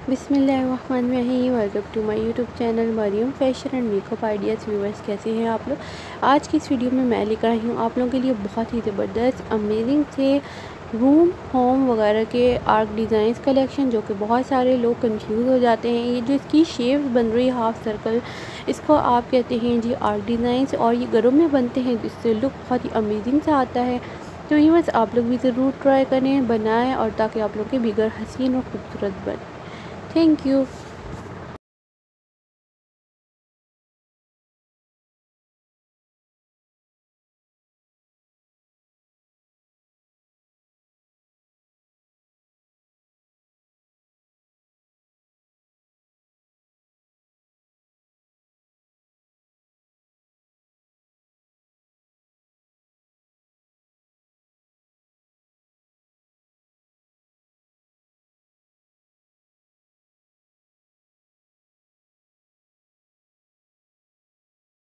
बिस्मिल्लाहिर्रहमानिर्रहीम। Welcome to my YouTube channel Mariyam fashion and makeup ideas. Viewers, कैसे हैं आप लोग। आज की इस वीडियो में मैं लेकर आई हूँ आप लोगों के लिए बहुत ही ज़बरदस्त अमेजिंग से रूम होम वगैरह के आर्क डिज़ाइंस कलेक्शन, जो कि बहुत सारे लोग कंफ्यूज हो जाते हैं। ये जो इसकी शेप बन रही है हाफ सर्कल, इसको आप कहते हैं जी आर्क डिज़ाइंस, और ये घरों में बनते हैं जिससे लुक बहुत ही अमेजिंग सा आता है। तो व्यूवर्स, आप लोग भी ज़रूर ट्राई करें, बनाएं, और ताकि आप लोग के बिगर हसीन और खूबसूरत बने। Thank you.